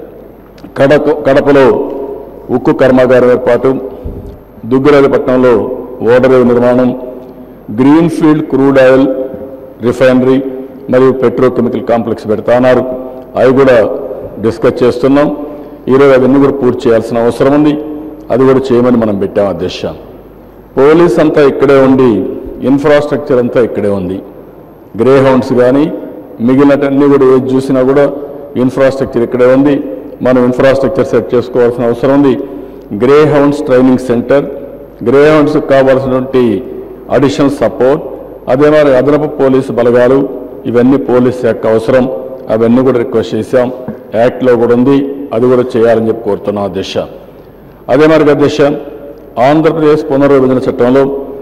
కడపలో ఉక్కు కర్మాగారం ఏర్పాటు, దుగ్గిరాజపట్నంలో ఓడరేవు నిర్మాణం, గ్రీన్ఫీల్డ్ క్రూడ్ ఆయిల్ రిఫైనరీ మరియు పెట్రోకెమికల్ కాంప్లెక్స్ పెడతాన్నారు. అవి కూడా డిస్కస్ చేస్తున్నాం. ఈరోజు అవన్నీ కూడా పూర్తి చేయాల్సిన అవసరం ఉంది. అది కూడా చేయమని మనం పెట్టాం అధ్యక్ష. పోలీస్ అంతా ఇక్కడే ఉండి ఇన్ఫ్రాస్ట్రక్చర్ అంతా ఇక్కడే ఉంది. గ్రే హౌండ్స్ కానీ మిగిలినటన్నీ కూడా ఏది చూసినా కూడా ఇన్ఫ్రాస్ట్రక్చర్ ఇక్కడే ఉంది. మనం ఇన్ఫ్రాస్ట్రక్చర్ సెట్ చేసుకోవాల్సిన అవసరం ఉంది. గ్రే హౌండ్స్ ట్రైనింగ్ సెంటర్, గ్రే హౌండ్స్కి కావాల్సినటువంటి అడిషనల్ సపోర్ట్, అదే మరి అదనపు పోలీసు బలగాలు, ఇవన్నీ పోలీస్ శాఖ అవసరం. అవన్నీ కూడా రిక్వెస్ట్ చేశాం. యాక్ట్లో కూడా ఉంది, అది కూడా చేయాలని చెప్పి కోరుతున్నాం అధ్యక్ష. అదే మరి అధ్యక్ష, ఆంధ్రప్రదేశ్ పునర్విభజన చట్టంలో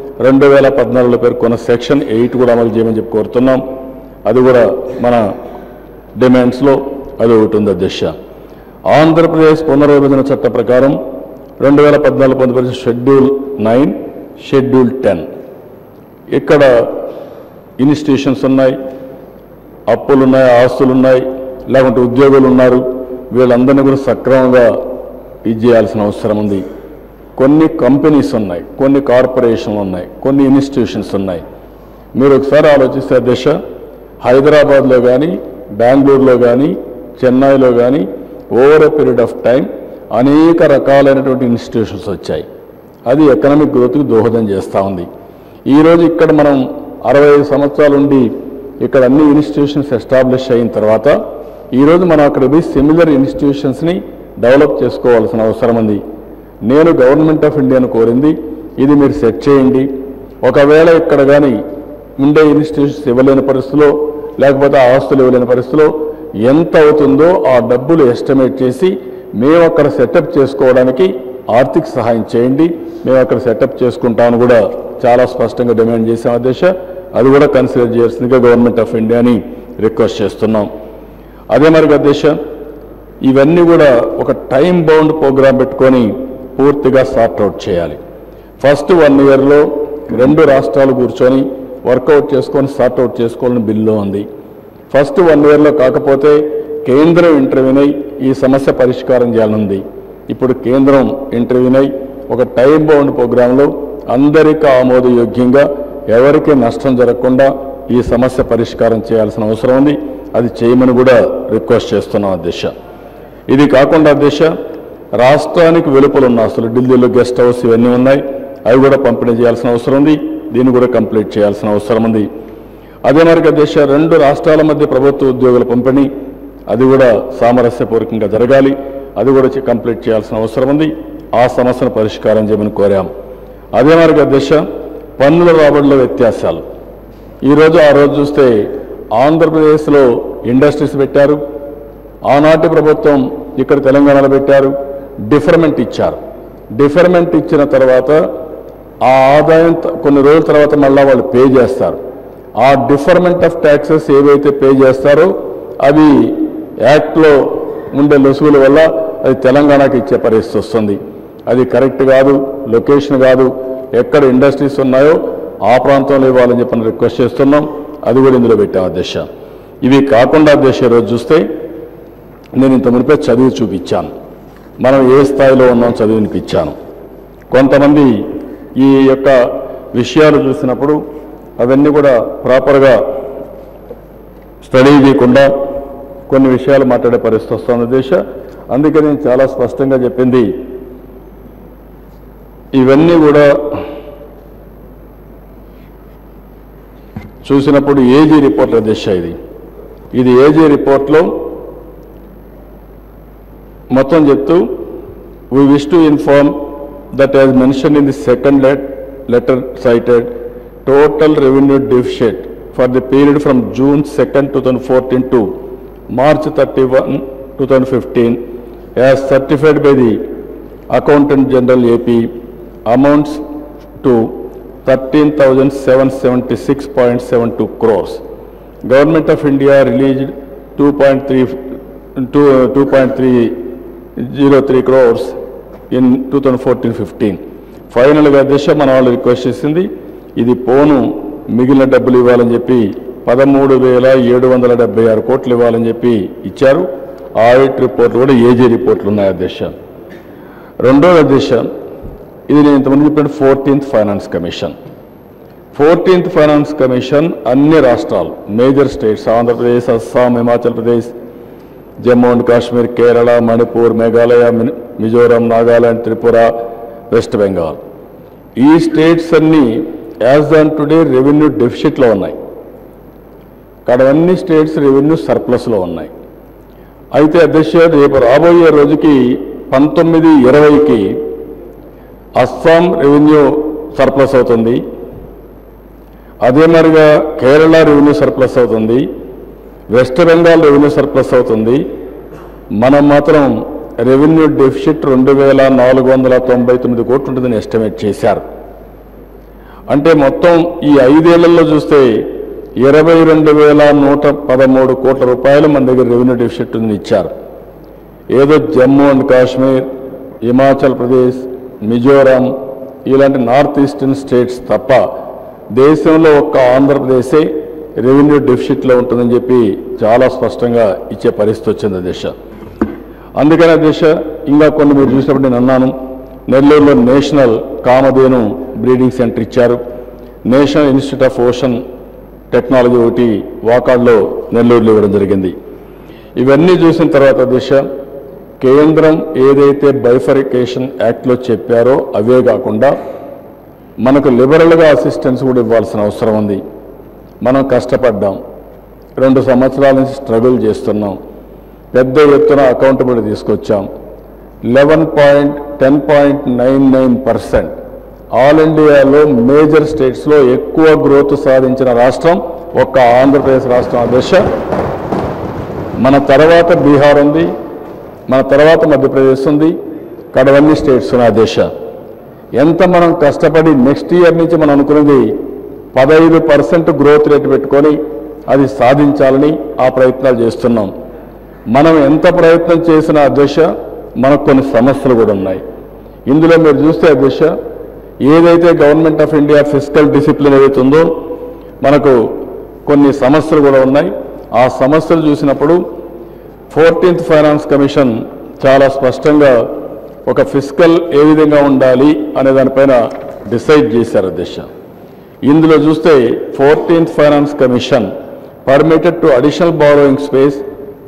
2014లో పేర్కొన్న సెక్షన్ 8 కూడా అమలు చేయమని చెప్పి కోరుతున్నాం. అది కూడా మన డిమాండ్స్లో అది ఒకటి ఉంది అధ్యక్ష. ఆంధ్రప్రదేశ్ పునర్విభజన చట్ట ప్రకారం 2014 పొందుపరిచిన షెడ్యూల్ 9, షెడ్యూల్ 10 ఇక్కడ ఇన్స్టిట్యూషన్స్ ఉన్నాయి, అప్పులున్నాయి, ఆస్తులున్నాయి, లేకుంటే ఉద్యోగులు ఉన్నారు. వీళ్ళందరినీ కూడా సక్రమంగా ఇది చేయాల్సిన అవసరం ఉంది. కొన్ని కంపెనీస్ ఉన్నాయి, కొన్ని కార్పొరేషన్లు ఉన్నాయి, కొన్ని ఇన్స్టిట్యూషన్స్ ఉన్నాయి. మీరు ఒకసారి ఆలోచిస్తే అధ్యక్ష, హైదరాబాద్లో కానీ, బెంగళూరులో కానీ, చెన్నైలో కానీ over a period of time అనేక రకాలైనటువంటి ఇన్స్టిట్యూషన్స్ వచ్చాయి. అది ఎకనామిక్ గ్రోత్కి దోహదం చేస్తూ ఉంది. ఈరోజు ఇక్కడ మనం 65 సంవత్సరాలు ఉండి ఇక్కడ అన్ని ఇన్స్టిట్యూషన్స్ ఎస్టాబ్లిష్ అయిన తర్వాత ఈరోజు మనం అక్కడ పోయి సిమిలర్ ఇన్స్టిట్యూషన్స్ని డెవలప్ చేసుకోవాల్సిన అవసరం ఉంది. నేను గవర్నమెంట్ ఆఫ్ ఇండియాను కోరింది, ఇది మీరు సెట్ చేయండి. ఒకవేళ ఇక్కడ కానీ ఉండే ఇన్స్టిట్యూషన్స్ ఇవ్వలేని పరిస్థితిలో, లేకపోతే ఆస్తులు ఇవ్వలేని పరిస్థితిలో ఎంత అవుతుందో ఆ డబ్బులు ఎస్టిమేట్ చేసి మేము అక్కడ సెటప్ చేసుకోవడానికి ఆర్థిక సహాయం చేయండి, మేము అక్కడ సెటప్ చేసుకుంటామని కూడా చాలా స్పష్టంగా డిమాండ్ చేసాం అధ్యక్ష. అది కూడా కన్సిడర్ చేయాల్సిందిగా గవర్నమెంట్ ఆఫ్ ఇండియాని రిక్వెస్ట్ చేస్తున్నాం. అదే మరి అధ్యక్ష, ఇవన్నీ కూడా ఒక టైం బౌండ్ ప్రోగ్రాం పెట్టుకొని పూర్తిగా సార్ట్అవుట్ చేయాలి. ఫస్ట్ 1 ఇయర్లో 2 రాష్ట్రాలు కూర్చొని వర్కౌట్ చేసుకొని సార్ట్అవుట్ చేసుకోవాలని బిల్లులో ఉంది. ఫస్ట్ 1 ఇయర్లో కాకపోతే కేంద్రం ఇంటర్వ్యూనై ఈ సమస్య పరిష్కారం చేయాలనుంది. ఇప్పుడు కేంద్రం ఇంటర్వ్యూనై ఒక టైం బౌండ్ ప్రోగ్రాంలో అందరికీ ఆమోదయోగ్యంగా ఎవరికి నష్టం జరగకుండా ఈ సమస్య పరిష్కారం చేయాల్సిన అవసరం ఉంది. అది చేయమని కూడా రిక్వెస్ట్ చేస్తున్నాం అధ్యక్ష. ఇది కాకుండా అధ్యక్ష, రాష్ట్రానికి వెలుపలున్న ఆస్తులు, ఢిల్లీలో గెస్ట్ హౌస్ ఇవన్నీ ఉన్నాయి, అవి కూడా పంపిణీ చేయాల్సిన అవసరం ఉంది. దీన్ని కూడా కంప్లీట్ చేయాల్సిన అవసరం ఉంది. అదే మరి అధ్యక్ష, 2 రాష్ట్రాల మధ్య ప్రభుత్వ ఉద్యోగుల పంపిణీ, అది కూడా సామరస్యపూర్వకంగా జరగాలి. అది కూడా కంప్లీట్ చేయాల్సిన అవసరం ఉంది. ఆ సమస్యను పరిష్కారం చేయమని కోరాం. అదే మరి అధ్యక్ష, పన్నుల రాబడిలో వ్యత్యాసాలు. ఈరోజు ఆ రోజు చూస్తే ఆంధ్రప్రదేశ్లో ఇండస్ట్రీస్ పెట్టారు, ఆనాటి ప్రభుత్వం ఇక్కడ తెలంగాణలో పెట్టారు, డిఫర్మెంట్ ఇచ్చారు. డిఫర్మెంట్ ఇచ్చిన తర్వాత ఆ ఆదాయం కొన్ని రోజుల తర్వాత మళ్ళీ వాళ్ళు పే చేస్తారు. ఆ డిఫర్మెంట్ ఆఫ్ ట్యాక్సెస్ ఏవైతే పే చేస్తారో అవి యాక్ట్లో ఉండే లొసుగుల వల్ల అది తెలంగాణకి ఇచ్చే పరిస్థితి వస్తుంది. అది కరెక్ట్ కాదు, లొకేషన్ కాదు. ఎక్కడ ఇండస్ట్రీస్ ఉన్నాయో ఆ ప్రాంతంలో ఇవ్వాలని చెప్పని రిక్వెస్ట్ చేస్తున్నాం. అది కూడా ఇందులో పెట్టాం అధ్యక్ష. ఇవి కాకుండా అధ్యక్ష, ఈరోజు చూస్తే నేను ఇంత మునిపే చదివి చూపించాను, మనం ఏ స్థాయిలో ఉన్నాం చదివి వినిపించాను. కొంతమంది ఈ యొక్క విషయాలు చూసినప్పుడు అవన్నీ కూడా ప్రాపర్గా స్టడీ చేయకుండా కొన్ని విషయాలు మాట్లాడే పరిస్థితి వస్తుంది దేశ. అందుకే నేను చాలా స్పష్టంగా చెప్పింది, ఇవన్నీ కూడా చూసినప్పుడు ఏజీ రిపోర్ట్ దేశ. ఇది ఏజీ రిపోర్ట్లో మొత్తం చెప్తూ, we wish to inform that as mentioned in the second letter cited, total revenue deficit for the period from June 2nd, 2014 to March 31, 2015 as certified by the Accountant General AP amounts to 13,776.72 crores. Government of India released 2.303 crores in 2014-15. ఫైనల్గా దేశ మన వాళ్ళు request చేసింది, ఇది పోను మిగిలిన డబ్బులు ఇవ్వాలని చెప్పి 13,776 కోట్లు ఇవ్వాలని చెప్పి ఇచ్చారు. ఆడిట్ రిపోర్ట్లు కూడా ఏజీ రిపోర్ట్లు ఉన్నాయి అధ్యక్ష. రెండోది అధ్యక్ష, ఇది నేను ఇంతకుముందు చెప్పిన 14th finance commission. 14th finance commission అన్ని రాష్ట్రాలు, major states, Andhra Pradesh, Assam, Himachal Pradesh, Jammu and Kashmir, Kerala, Manipur, Meghalaya, Mizoram, Nagaland, Tripura, West Bengal, ఈ స్టేట్స్ అన్నీ యాజ్ ఆన్ టుడే రెవెన్యూ డెఫిసిట్లో ఉన్నాయి. ఇక్కడ అన్ని స్టేట్స్ రెవెన్యూ సర్ప్లస్లో ఉన్నాయి. అయితే అధ్యక్ష, రేపు రాబోయే రోజుకి 19-20కి అస్సాం రెవెన్యూ సర్ప్లస్ అవుతుంది, అదే మరిగా కేరళ రెవెన్యూ సర్ప్లస్ అవుతుంది, వెస్ట్ బెంగాల్ రెవెన్యూ సర్ప్లస్ అవుతుంది. మనం మాత్రం రెవెన్యూ డెఫిసిట్ 2499 కోట్లు ఉంటుందని ఎస్టిమేట్ చేశారు. అంటే మొత్తం ఈ 5 ఏళ్లలో చూస్తే 22,113 కోట్ల రూపాయలు మన దగ్గర రెవెన్యూ డెఫిసిట్ ఉందని ఇచ్చారు. ఏదో జమ్మూ అండ్ కాశ్మీర్, హిమాచల్ ప్రదేశ్, మిజోరాం ఇలాంటి నార్త్ ఈస్టర్న్ స్టేట్స్ తప్ప దేశంలో ఒక్క ఆంధ్రప్రదేశే రెవెన్యూ డెఫిసిట్లో ఉంటుందని చెప్పి చాలా స్పష్టంగా ఇచ్చే పరిస్థితి వచ్చింది దిశ. అందుకనే దిశ ఇంకా కొన్ని మీరు చూసినప్పుడు నేను అన్నాను, నెల్లూరులో నేషనల్ కామధేను బ్రీడింగ్ సెంటర్ ఇచ్చారు, national institute of ocean technology ఒకటి వాకాడ్లో నెల్లూరులో ఇవ్వడం జరిగింది. ఇవన్నీ చూసిన తర్వాత దిశ కేంద్రం ఏదైతే బైఫరికేషన్ యాక్ట్లో చెప్పారో అవే కాకుండా మనకు లిబరల్గా అసిస్టెన్స్ కూడా ఇవ్వాల్సిన అవసరం ఉంది. మనం కష్టపడ్డాం, 2 సంవత్సరాల నుంచి స్ట్రగుల్ చేస్తున్నాం, పెద్ద ఎత్తున అకౌంటబిలిటీ తీసుకొచ్చాం. 10.99% ఆల్ ఇండియాలో మేజర్ స్టేట్స్లో ఎక్కువ గ్రోత్ సాధించిన రాష్ట్రం ఒక్క ఆంధ్రప్రదేశ్ రాష్ట్రం. దిశ మన తర్వాత బీహార్ ఉంది, మన తర్వాత మధ్యప్రదేశ్ ఉంది, కడవన్నీ స్టేట్స్ ఉన్న దిశ. ఎంత మనం కష్టపడి నెక్స్ట్ ఇయర్ నుంచి మనం అనుకున్నది 15% గ్రోత్ రేట్ పెట్టుకొని అది సాధించాలని ఆ ప్రయత్నాలు చేస్తున్నాం. మనం ఎంత ప్రయత్నం చేసినా దిశ మనకు కొన్ని సమస్యలు కూడా ఉన్నాయి. ఇందులో మీరు చూస్తే దిశ ఏదైతే government of India fiscal discipline ఏదైతే ఉందో మనకు కొన్ని సమస్యలు కూడా ఉన్నాయి. ఆ సమస్యలు చూసినప్పుడు 14th ఫైనాన్స్ కమిషన్ చాలా స్పష్టంగా ఒక ఫిస్కల్ ఏ విధంగా ఉండాలి అనే దానిపైన డిసైడ్ చేశారు దిశ. ఇందులో చూస్తే 14th finance commission permitted to additional borrowing space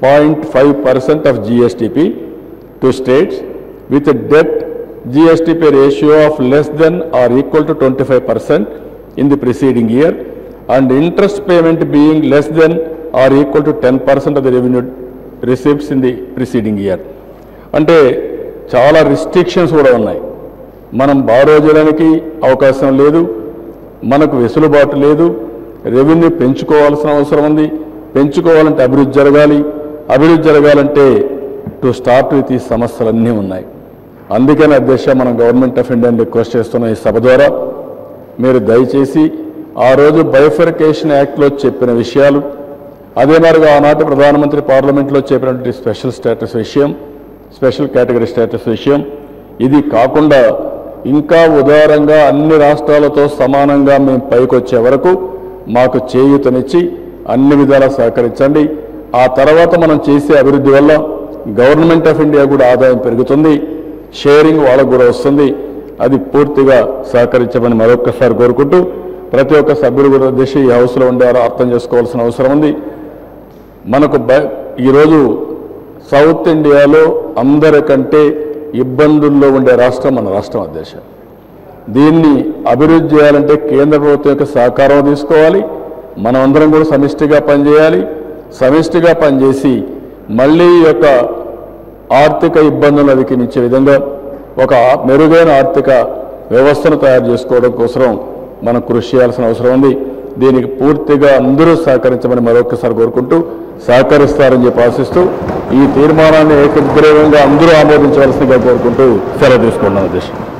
0.5% of GSTP to states with a debt GSTP ratio of less than or equal to 25% in the preceding year and interest payment being less than or equal to 10% of the revenue receipts in the preceding year. అంటే చాలా restrictions కూడా ఉన్నాయి. మనం borrow చేయడానికి అవకాశం లేదు, మనకు వెసులుబాటు లేదు, రెవెన్యూ పెంచుకోవాల్సిన అవసరం ఉంది. పెంచుకోవాలంటే అభివృద్ధి జరగాలి, అభివృద్ధి జరగాలంటే టు స్టార్ట్ విత్ ఈ సమస్యలన్నీ ఉన్నాయి. అందుకని అధ్యక్ష మనం గవర్నమెంట్ ఆఫ్ ఇండియాని రిక్వెస్ట్ చేస్తున్న ఈ సభ ద్వారా మీరు దయచేసి ఆ రోజు బైఫర్కేషన్ యాక్ట్లో చెప్పిన విషయాలు, అదే మరిగా ఆనాటి ప్రధానమంత్రి పార్లమెంట్లో చెప్పినటువంటి స్పెషల్ స్టేటస్ విషయం, స్పెషల్ కేటగిరీ స్టేటస్ విషయం, ఇది కాకుండా ఇంకా ఉదారంగా అన్ని రాష్ట్రాలతో సమానంగా మేము పైకి వచ్చే వరకు మాకు చేయూతనిచ్చి అన్ని విధాలా సహకరించండి. ఆ తర్వాత మనం చేసే అభివృద్ధి వల్ల గవర్నమెంట్ ఆఫ్ ఇండియా కూడా ఆదాయం పెరుగుతుంది, షేరింగ్ వాళ్ళకు కూడా వస్తుంది. అది పూర్తిగా సహకరించమని మరొకసారి కోరుకుంటూ ప్రతి ఒక్క సభ్యులు కూడా దేశ ఈ హౌస్లో ఉండారో అర్థం చేసుకోవాల్సిన అవసరం ఉంది. మనకు ఈరోజు సౌత్ ఇండియాలో అందరికంటే ఇబ్బందుల్లో ఉండే రాష్ట్రం మన రాష్ట్రం అధ్యక్ష. దీన్ని అభివృద్ధి చేయాలంటే కేంద్ర ప్రభుత్వం యొక్క సహకారం తీసుకోవాలి, మనమందరం కూడా సమిష్టిగా పనిచేయాలి. సమిష్టిగా పనిచేసి మళ్ళీ ఈ యొక్క ఆర్థిక ఇబ్బందులను అధిగమించే విధంగా ఒక మెరుగైన ఆర్థిక వ్యవస్థను తయారు చేసుకోవడం కోసం మనం కృషి చేయాల్సిన అవసరం ఉంది. దీనికి పూర్తిగా అందరూ సహకరించమని మరొకసారి కోరుకుంటూ సహకరిస్తారని చెప్పి ఆశిస్తూ ఈ తీర్మానాన్ని ఏకగ్రీవంగా అందరూ ఆమోదించవలసిందిగా కోరుకుంటూ సెలవు తీసుకున్నాను అధ్యక్ష.